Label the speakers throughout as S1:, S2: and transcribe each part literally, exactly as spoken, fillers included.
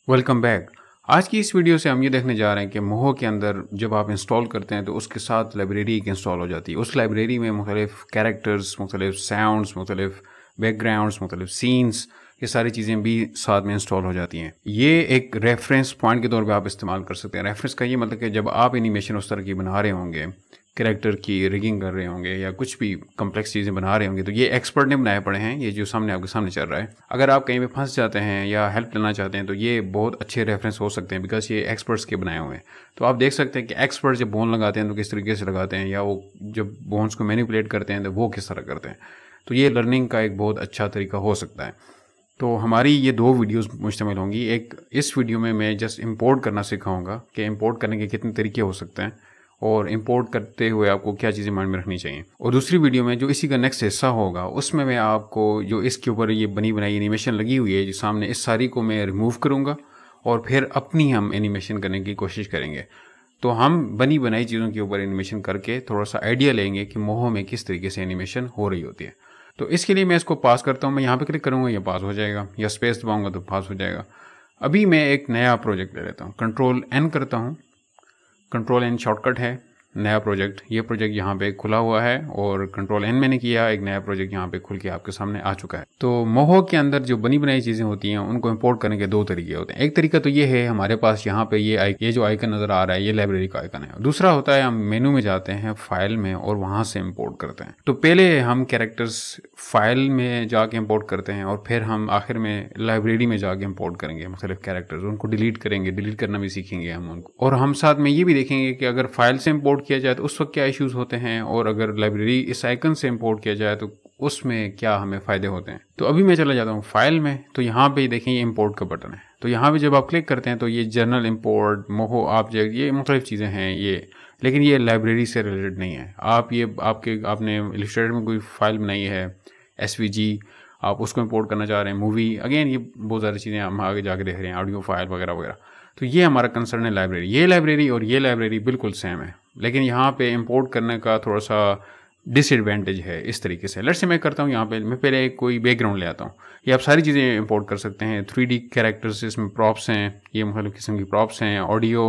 S1: Welcome back. आज की इस वीडियो से हम ये देखने जा रहे हैं कि मोहो के अंदर जब आप इंस्टॉल करते हैं तो उसके साथ लाइब्रेरी एक इंस्टॉल हो जाती है। उस लाइब्रेरी में मुख्तलिफ कैरेक्टर्स, मुख्तलिफ साउंड्स, मुख्तलिफ बैकग्राउंड्स, मुख्तलिफ सीन्स, ये सारी चीज़ें भी साथ में इंस्टॉल हो जाती हैं। ये एक रेफरेंस पॉइंट के तौर पे आप इस्तेमाल कर सकते हैं। रेफरेंस का ये मतलब कि जब आप एनिमेशन उस तरह की बना रहे होंगे, कैरेक्टर की रिगिंग कर रहे होंगे या कुछ भी कम्प्लेक्स चीज़ें बना रहे होंगे, तो ये एक्सपर्ट ने बनाए पड़े हैं। ये जो सामने आपके सामने चल रहा है, अगर आप कहीं पे फंस जाते हैं या हेल्प लेना चाहते हैं तो ये बहुत अच्छे रेफरेंस हो सकते हैं, बिकॉज ये एक्सपर्ट्स के बनाए हुए हैं। तो आप देख सकते हैं कि एक्सपर्ट जब बोन लगाते हैं तो किस तरीके से लगाते हैं, या वो जब बोन्स को मैनिपुलेट करते हैं तो वो किस तरह करते हैं। तो ये लर्निंग का एक बहुत अच्छा तरीका हो सकता है। तो हमारी ये दो वीडियोस मुश्तमिल होंगी। एक इस वीडियो में मैं जस्ट इंपोर्ट करना सिखाऊंगा कि इंपोर्ट करने के कितने तरीके हो सकते हैं और इंपोर्ट करते हुए आपको क्या चीज़ें माइंड में रखनी चाहिए। और दूसरी वीडियो में जो इसी का नेक्स्ट हिस्सा होगा उसमें मैं आपको जो इसके ऊपर ये बनी बनाई एनिमेशन लगी हुई है जो सामने, इस सारी को मैं रिमूव करूँगा और फिर अपनी हम एनिमेशन करने की कोशिश करेंगे। तो हम बनी बनाई चीज़ों के ऊपर एनिमेशन करके थोड़ा सा आइडिया लेंगे कि मोहो में किस तरीके से एनिमेशन हो रही होती है। तो इसके लिए मैं इसको पास करता हूँ। मैं यहाँ पे क्लिक करूँगा, ये पास हो जाएगा, या स्पेस दबाऊँगा तो पास हो जाएगा। अभी मैं एक नया प्रोजेक्ट ले लेता हूँ, कंट्रोल एन करता हूँ। कंट्रोल एन शॉर्टकट है, नया प्रोजेक्ट। ये प्रोजेक्ट यहाँ पे खुला हुआ है और कंट्रोल एन मैंने किया, एक नया प्रोजेक्ट यहाँ पे खुल के आपके सामने आ चुका है। तो मोहो के अंदर जो बनी बनाई चीज़ें होती हैं उनको इंपोर्ट करने के दो तरीके होते हैं। एक तरीका तो ये है, हमारे पास यहाँ पे ये आई, ये जो आइकन नज़र आ रहा है ये लाइब्रेरी का आइकन है। दूसरा होता है हम मेनू में जाते हैं, फाइल में, और वहाँ से इम्पोर्ट करते हैं। तो पहले हम कैरेक्टर्स फाइल में जाके इम्पोर्ट करते हैं और फिर हम आखिर में लाइब्रेरी में जाके इम्पोर्ट करेंगे मुख्तलिफ कैरेक्टर्स, उनको डिलीट करेंगे, डिलीट करना भी सीखेंगे हम उनको। और हम साथ में ये भी देखेंगे कि अगर फाइल से इम्पोर्ट किया जाए तो उस वक्त क्या इश्यूज होते हैं, और अगर लाइब्रेरी इस आइकन से इंपोर्ट किया जाए तो उसमें क्या हमें फ़ायदे होते हैं। तो अभी मैं चला जाता हूँ फाइल में। तो यहाँ पे देखें ये इंपोर्ट का बटन है। तो यहाँ पे जब आप क्लिक करते हैं तो ये जर्नल इंपोर्ट, मोहो ऑब्जेक्ट, ये मुख्तलिफ चीज़ें हैं ये, लेकिन ये लाइब्रेरी से रिलेटेड नहीं है। आप ये आपके आपने इलस्ट्रेटर में कोई फाइल बनाई है एस वी जी, आप उसको इंपोर्ट करना चाह रहे हैं, मूवी, अगेन ये बहुत सारी चीज़ें हम आगे जाके देख रहे हैं, ऑडियो फाइल वगैरह वगैरह। तो ये हमारा कंसर्न है लाइब्रेरी। ये लाइब्रेरी और ये लाइब्रेरी बिल्कुल सेम है, लेकिन यहाँ पे इंपोर्ट करने का थोड़ा सा डिसएडवांटेज है इस तरीके से। लेट्स से मैं करता हूँ, यहाँ पे मैं पहले कोई बैकग्राउंड ले आता हूँ। ये आप सारी चीज़ें इंपोर्ट कर सकते हैं। थ्री डी कैरेक्टर्स, इसमें प्रॉप्स हैं, ये मुख्तलिफ किस्म की प्रॉप्स हैं, ऑडियो,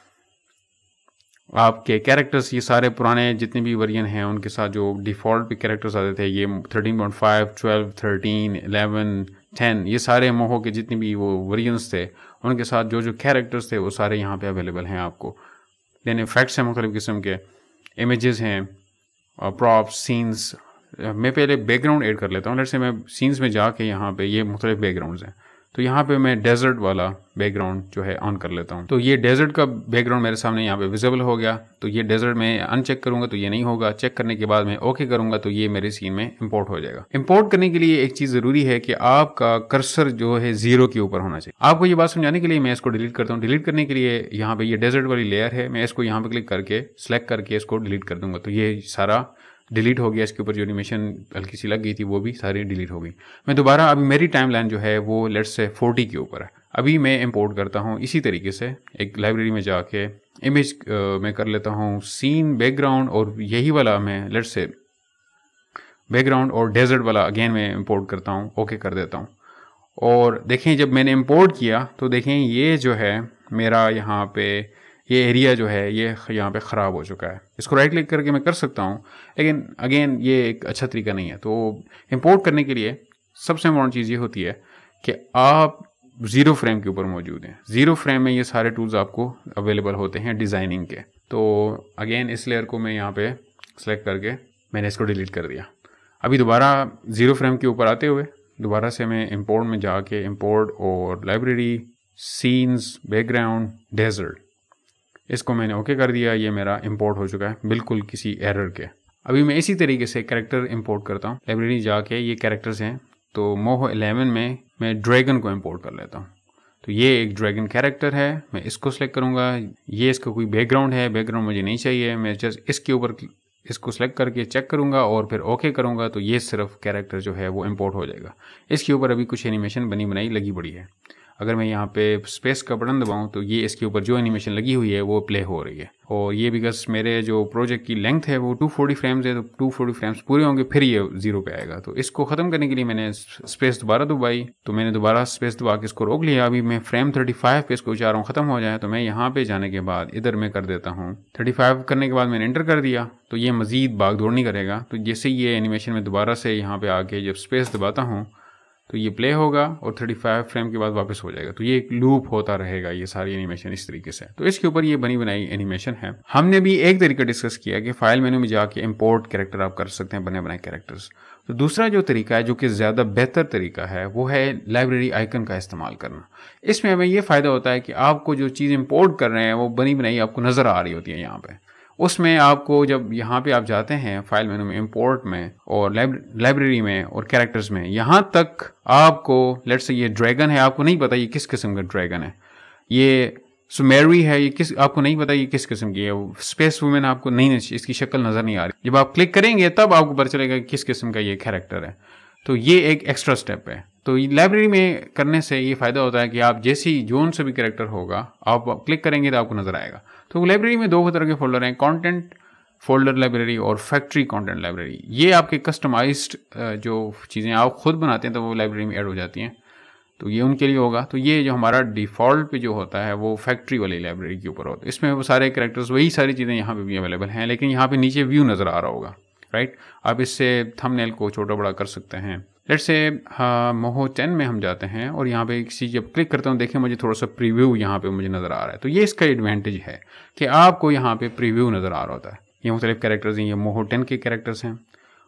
S1: आपके कैरेक्टर्स, ये सारे पुराने जितने भी वर्जन हैं उनके साथ जो डिफ़ॉल्ट भी कैरेक्टर्स आते थे, ये thirteen point five, twelve, thirteen, eleven, ten, ये सारे मोहो के जितने भी वो वर्जन्स थे उनके साथ जो जो कैरेक्टर्स थे वो सारे यहाँ पे अवेलेबल हैं आपको। देन इफेक्ट्स हैं मुख्तलिफ किस्म के, इमेजेस हैं, प्रॉप्स, सीन्स। मैं पहले बैकग्राउंड ऐड कर लेता हूँ। लेट्स से मैं सीन्स में जाके यहाँ पे ये मुख्तलिफ बैकग्राउंड्स हैं, तो यहाँ पे मैं डेजर्ट वाला बैकग्राउंड जो है ऑन कर लेता हूँ। तो ये डेजर्ट का बैकग्राउंड मेरे सामने यहाँ पे विजिबल हो गया। तो ये डेजर्ट में अनचेक करूँगा तो ये नहीं होगा, चेक करने के बाद मैं ओके करूँगा तो ये मेरे सीन में इंपोर्ट हो जाएगा। इंपोर्ट करने के लिए एक चीज़ ज़रूरी है कि आपका कर्सर जो है जीरो के ऊपर होना चाहिए। आपको ये बात समझाने के लिए मैं इसको डिलीट करता हूँ। डिलीट करने के लिए यहाँ पे ये डेजर्ट वाली लेयर है, मैं इसको यहाँ पे क्लिक करके सेलेक्ट करके इसको डिलीट कर दूंगा। तो ये सारा डिलीट हो गया। इसके ऊपर जो एनिमेशन हल्की सी लग गई थी वो भी सारी डिलीट हो गई। मैं दोबारा, अभी मेरी टाइमलाइन जो है वो लेट्स से फोर्टी के ऊपर है। अभी मैं इंपोर्ट करता हूँ इसी तरीके से, एक लाइब्रेरी में जाके इमेज में कर लेता हूँ सीन बैकग्राउंड, और यही वाला मैं लेट्स से बैकग्राउंड और डेजर्ट वाला अगेन मैं इंपोर्ट करता हूँ, ओके कर देता हूँ। और देखें जब मैंने इंपोर्ट किया तो देखें ये जो है मेरा यहाँ पे ये एरिया जो है ये यहाँ पे ख़राब हो चुका है। इसको राइट क्लिक करके मैं कर सकता हूँ, लेकिन अगेन ये एक अच्छा तरीका नहीं है। तो इंपोर्ट करने के लिए सबसे इम्पोर्टेंट चीज़ ये होती है कि आप ज़ीरो फ्रेम के ऊपर मौजूद हैं। ज़ीरो फ्रेम में ये सारे टूल्स आपको अवेलेबल होते हैं डिज़ाइनिंग के। तो अगेन इस लेयर को मैं यहाँ पे सेलेक्ट करके मैंने इसको डिलीट कर दिया। अभी दोबारा ज़ीरो फ्रेम के ऊपर आते हुए दोबारा से मैं इंपोर्ट में जाके इंपोर्ट और लाइब्रेरी, सीन्स, बैकग्राउंड, डेजर्ट, इसको मैंने ओके कर दिया। ये मेरा इंपोर्ट हो चुका है बिल्कुल किसी एरर के। अभी मैं इसी तरीके से कैरेक्टर इंपोर्ट करता हूँ। लाइब्रेरी जाके ये कैरेक्टर्स हैं, तो मोहो इलेवन में मैं ड्रैगन को इंपोर्ट कर लेता हूँ। तो ये एक ड्रैगन कैरेक्टर है, मैं इसको सेलेक्ट करूँगा। ये इसका कोई बैकग्राउंड है, बैकग्राउंड मुझे नहीं चाहिए, मैं जस्ट इसके ऊपर इसको सेलेक्ट करके चेक करूँगा और फिर ओके करूँगा तो ये सिर्फ कैरेक्टर जो है वो इंपोर्ट हो जाएगा। इसके ऊपर अभी कुछ एनिमेशन बनी बनाई लगी पड़ी है। अगर मैं यहाँ पे स्पेस का बटन दबाऊँ तो ये इसके ऊपर जो एनिमेशन लगी हुई है वो प्ले हो रही है। और ये बिकॉज मेरे जो प्रोजेक्ट की लेंथ है वो टू फोर्टी फ्रेम्स है, तो टू फोर्टी फ्रेम्स पूरे होंगे फिर ये जीरो पे आएगा। तो इसको ख़त्म करने के लिए मैंने स्पेस दोबारा दबाई, तो मैंने दोबारा स्पेस दबा के इसको रोक लिया। अभी मैं फ्रेम थर्टी फाइव पे इसको चाह रहा हूँ ख़त्म हो जाए, तो मैं यहाँ पे जाने के बाद इधर मैं कर देता हूँ थर्टी फाइव करने के बाद मैंने एंटर कर दिया, तो ये मज़ीद भाग दौड़ नहीं करेगा। तो जैसे ये एनिमेशन में दोबारा से यहाँ पे आके जब स्पेस दबाता हूँ तो ये प्ले होगा और थर्टी फाइव फ्रेम के बाद वापस हो जाएगा। तो ये एक लूप होता रहेगा ये सारी एनिमेशन इस तरीके से। तो इसके ऊपर ये बनी बनाई एनिमेशन है। हमने भी एक तरीका डिस्कस किया कि फाइल मेनू में जाके इंपोर्ट कैरेक्टर आप कर सकते हैं, बने बनाए कैरेक्टर्स। तो दूसरा जो तरीका है जो कि ज़्यादा बेहतर तरीका है वो है लाइब्रेरी आइकन का इस्तेमाल करना। इसमें हमें ये फ़ायदा होता है कि आपको जो चीज़ इंपोर्ट कर रहे हैं वो बनी बनाई आपको नज़र आ रही होती है यहाँ पे। उसमें आपको जब यहाँ पे आप जाते हैं फाइल मेनू में, इंपोर्ट में और लाइब्रेरी में और कैरेक्टर्स में, यहाँ तक आपको लेट्स से ये ड्रैगन है, आपको नहीं पता ये किस किस्म का ड्रैगन है, ये सुमेरी है, ये किस आपको नहीं पता ये किस किस्म की है, स्पेस वुमेन आपको नहीं, इसकी शक्ल नज़र नहीं आ रही। जब आप क्लिक करेंगे तब आपको पता चलेगा किस किस्म का ये कैरेक्टर है। तो ये एक एक्स्ट्रा स्टेप है। तो लाइब्रेरी में करने से ये फ़ायदा होता है कि आप जैसी जोन से भी कैरेक्टर होगा आप क्लिक करेंगे तो आपको नज़र आएगा। तो लाइब्रेरी में दो तरह के फोल्डर हैं, कंटेंट फोल्डर लाइब्रेरी और फैक्ट्री कंटेंट लाइब्रेरी। ये आपके कस्टमाइज्ड जो चीज़ें आप खुद बनाते हैं तो वो लाइब्रेरी में ऐड हो जाती हैं, तो ये उनके लिए होगा। तो ये जो हमारा डिफ़ॉल्ट पे जो होता है वो फैक्ट्री वाली लाइब्रेरी के ऊपर होता है। इसमें वो सारे कैरेक्टर्स वही सारी चीज़ें यहाँ पे भी अवेलेबल हैं, लेकिन यहाँ पे नीचे व्यू नज़र आ रहा होगा, राइट। आप इससे थंबनेल को छोटा बड़ा कर सकते हैं। लेट्स से हाँ मोहो टेन में हम जाते हैं और यहाँ पे किसी जब क्लिक करता हूँ देखें मुझे थोड़ा सा प्रीव्यू यहाँ पे मुझे नज़र आ रहा है। तो ये इसका एडवांटेज है कि आपको यहाँ पे प्रीव्यू नज़र आ रहा होता है। ये मुख्तलिफ कैरेक्टर्स हैं, ये मोहो टेन के कैरेक्टर्स हैं।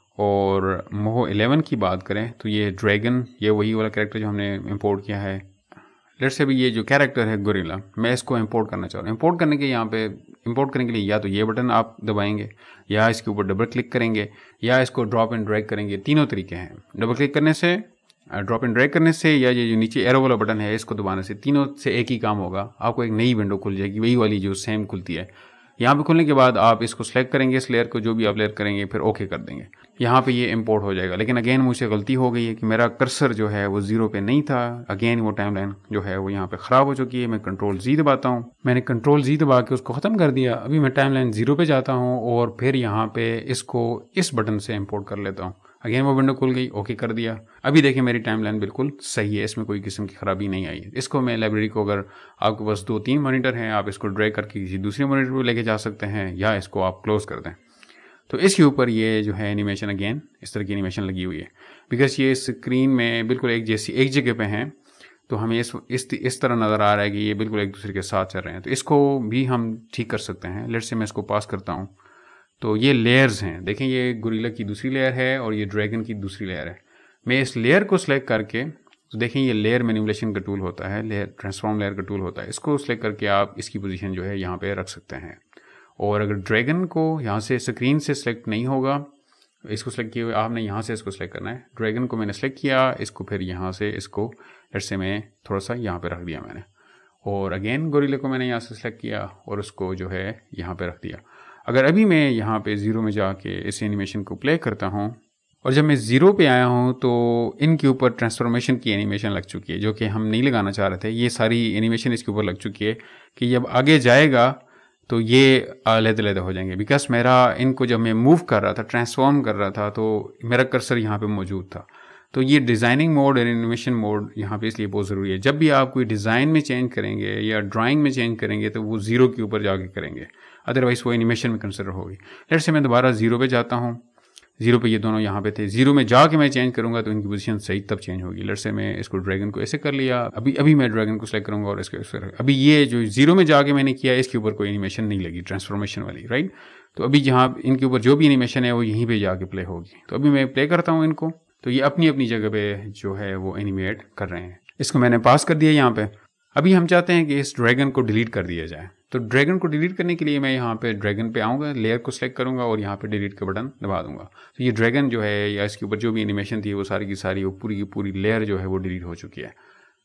S1: और मोहो इलेवन की बात करें तो ये ड्रैगन, ये वही वाला कैरेक्टर जो हमने इंपोर्ट किया है। लेट्स से भी ये जो कैरेक्टर है गोरिल्ला, मैं इसको इंपोर्ट करना चाह रहा हूँ। इंपोर्ट करने के यहाँ पे इंपोर्ट करने के लिए या तो ये बटन आप दबाएंगे या इसके ऊपर डबल क्लिक करेंगे या इसको ड्रॉप एंड ड्रैग करेंगे। तीनों तरीके हैं, डबल क्लिक करने से, ड्रॉप एंड ड्रैग करने से, या ये जो नीचे एरो वाला बटन है इसको दबाने से। तीनों से एक ही काम होगा, आपको एक नई विंडो खुल जाएगी वही वाली जो सेम खुलती है। यहाँ पे खुलने के बाद आप इसको सेलेक्ट करेंगे, इस लेयर को जो भी आप लेयर करेंगे, फिर ओके कर देंगे। यहाँ पे ये इंपोर्ट हो जाएगा। लेकिन अगेन मुझसे गलती हो गई है कि मेरा कर्सर जो है वो जीरो पे नहीं था। अगेन वो टाइमलाइन जो है वो यहाँ पे ख़राब हो चुकी है। मैं कंट्रोल जी दबाता हूँ, मैंने कंट्रोल जी दबा के उसको ख़त्म कर दिया। अभी मैं टाइमलाइन जीरो पे जाता हूँ और फिर यहाँ पे इसको इस बटन से इंपोर्ट कर लेता हूँ। अगेन वो विंडो खुल गई, ओके कर दिया। अभी देखिए मेरी टाइमलाइन बिल्कुल सही है, इसमें कोई किस्म की ख़राबी नहीं आई है। इसको मैं लाइब्रेरी को, अगर आपके पास दो तीन मॉनिटर हैं, आप इसको ड्रैग करके किसी दूसरे मॉनिटर पर लेके जा सकते हैं या इसको आप क्लोज कर दें। तो इसके ऊपर ये जो है एनिमेशन, अगेन इस तरह की एनिमेशन लगी हुई है। बिकॉज ये स्क्रीन में बिल्कुल एक जैसी एक जगह पे हैं, तो हमें इस इस इस तरह नज़र आ रहा है कि ये बिल्कुल एक दूसरे के साथ चल रहे हैं। तो इसको भी हम ठीक कर सकते हैं। लेट्स से मैं इसको पास करता हूँ, तो ये लेयर्स हैं। देखें ये गोरिल्ला की दूसरी लेयर है और ये ड्रैगन की दूसरी लेयर है। मैं इस लेयर को सिलेक्ट करके, तो देखें ये लेयर मैनिपुलेशन का टूल होता है, लेयर ट्रांसफॉर्म लेयर का टूल होता है। इसको सिलेक्ट करके आप इसकी पोजीशन जो है यहाँ पे रख सकते हैं। और अगर ड्रैगन को यहाँ से स्क्रीन से सिलेक्ट नहीं होगा, इसको सिलेक्ट किए हुए आपने यहाँ से इसको सिलेक्ट करना है। ड्रैगन को मैंने सेलेक्ट किया, इसको फिर यहाँ से इसको लेट्स से मैं थोड़ा सा यहाँ पे रख दिया मैंने। और अगेन गोरिल्ला को मैंने यहाँ से सिलेक्ट किया और उसको जो है यहाँ पे रख दिया। अगर अभी मैं यहाँ पे ज़ीरो में जाके इस एनिमेशन को प्ले करता हूँ और जब मैं ज़ीरो पे आया हूँ तो इनके ऊपर ट्रांसफॉर्मेशन की एनिमेशन लग चुकी है, जो कि हम नहीं लगाना चाह रहे थे। ये सारी एनिमेशन इसके ऊपर लग चुकी है कि जब आगे जाएगा तो ये अलग-अलग हो जाएंगे। बिकॉज मेरा इनको जब मैं मूव कर रहा था, ट्रांसफॉर्म कर रहा था, तो मेरा कर्सर यहाँ पे मौजूद था। तो ये डिज़ाइनिंग मोड और एनिमेशन मोड यहाँ पे इसलिए बहुत ज़रूरी है। जब भी आप कोई डिज़ाइन में चेंज करेंगे या ड्राइंग में चेंज करेंगे तो वो ज़ीरो के ऊपर जाके करेंगे, अदरवाइज़ वो एनिमेशन में कंसिडर होगी। लेट्स से मैं दोबारा ज़ीरो पे जाता हूँ, ज़ीरो पे ये दोनों यहाँ पे थे, ज़ीरो में जाके मैं चेंज करूँगा तो इनकी पोजीशन सही तब चेंज होगी। लेट्स से मैं इसको ड्रैगन को ऐसे कर लिया, अभी अभी मैं ड्रैगन को सेलेक्ट करूँगा और इसके फिर अभी ये जो ज़ीरो में जाके मैंने किया इसके ऊपर कोई एनिमेशन नहीं लगी ट्रांसफॉर्मेशन वाली, राइट। तो अभी जहाँ इनके ऊपर जो भी एनिमेशन है वो यहीं पर जाके प्ले होगी। तो अभी मैं प्ले करता हूँ इनको, तो ये अपनी अपनी जगह पे जो है वो एनिमेट कर रहे हैं। इसको मैंने पास कर दिया यहाँ पे। अभी हम चाहते हैं कि इस ड्रैगन को डिलीट कर दिया जाए। तो ड्रैगन को डिलीट करने के लिए मैं यहाँ पे ड्रैगन पे आऊँगा, लेयर को सिलेक्ट करूँगा और यहाँ पे डिलीट का बटन दबा दूंगा। तो ये ड्रैगन जो है या इसके ऊपर जो भी एनिमेशन थी वो सारी की सारी वो पूरी की पूरी लेयर जो है वो डिलीट हो चुकी है।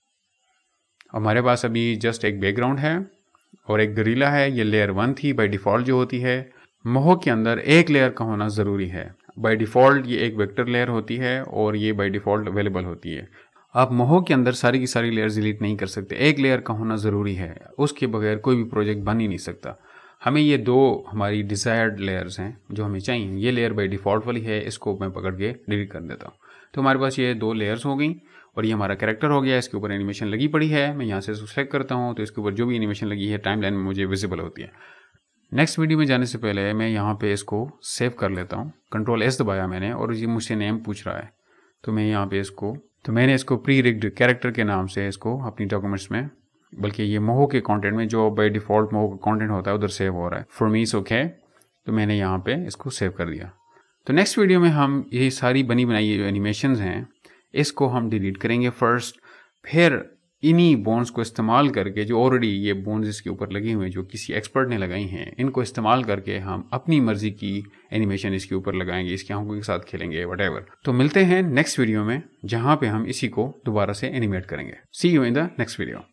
S1: हमारे पास अभी जस्ट एक बैकग्राउंड है और एक गोरिल्ला है। ये लेयर वन थी बाई डिफ़ॉल्ट जो होती है। मोहो के अंदर एक लेयर का होना ज़रूरी है। बाय डिफ़ॉल्ट ये एक वेक्टर लेयर होती है और ये बाय डिफ़ॉल्ट अवेलेबल होती है। आप मोहो के अंदर सारी की सारी लेयर्स डिलीट नहीं कर सकते, एक लेयर का होना ज़रूरी है, उसके बगैर कोई भी प्रोजेक्ट बन ही नहीं सकता। हमें ये दो हमारी डिज़ायर्ड लेयर्स हैं जो हमें चाहिए। ये लेयर बाय डिफ़ॉल्ट वाली है, इसको मैं पकड़ के डिलीट कर देता हूँ। तो हमारे पास ये दो लेयर्स हो गई और ये हमारा कैरेक्टर हो गया। इसके ऊपर एनिमेशन लगी पड़ी है, मैं यहाँ से इसको सेलेक्ट करता हूँ तो इसके ऊपर जो भी एनिमेशन लगी है टाइमलाइन में मुझे विजिबल होती है। नेक्स्ट वीडियो में जाने से पहले मैं यहाँ पे इसको सेव कर लेता हूँ। कंट्रोल एस दबाया मैंने और ये मुझसे नेम पूछ रहा है, तो मैं यहाँ पे इसको तो मैंने इसको प्री रिग्ड कैरेक्टर के नाम से इसको अपनी डॉक्यूमेंट्स में, बल्कि ये मोहो के कंटेंट में जो बाय डिफ़ॉल्ट मोहो का कंटेंट होता है उधर सेव हो रहा है। फॉर मी इट्स ओके, तो मैंने यहाँ पे इसको सेव कर दिया। तो नेक्स्ट वीडियो में हम ये सारी बनी बनाई जो एनिमेशंस हैं इसको हम डिलीट करेंगे फर्स्ट, फिर इन्हीं बोन्स को इस्तेमाल करके जो ऑलरेडी ये बोन्स इसके ऊपर लगी हुई हैं जो किसी एक्सपर्ट ने लगाई हैं, इनको इस्तेमाल करके हम अपनी मर्जी की एनिमेशन इसके ऊपर लगाएंगे, इसकी आंखों के साथ खेलेंगे, व्हाटएवर। तो मिलते हैं नेक्स्ट वीडियो में जहां पे हम इसी को दोबारा से एनिमेट करेंगे। See you in the next video.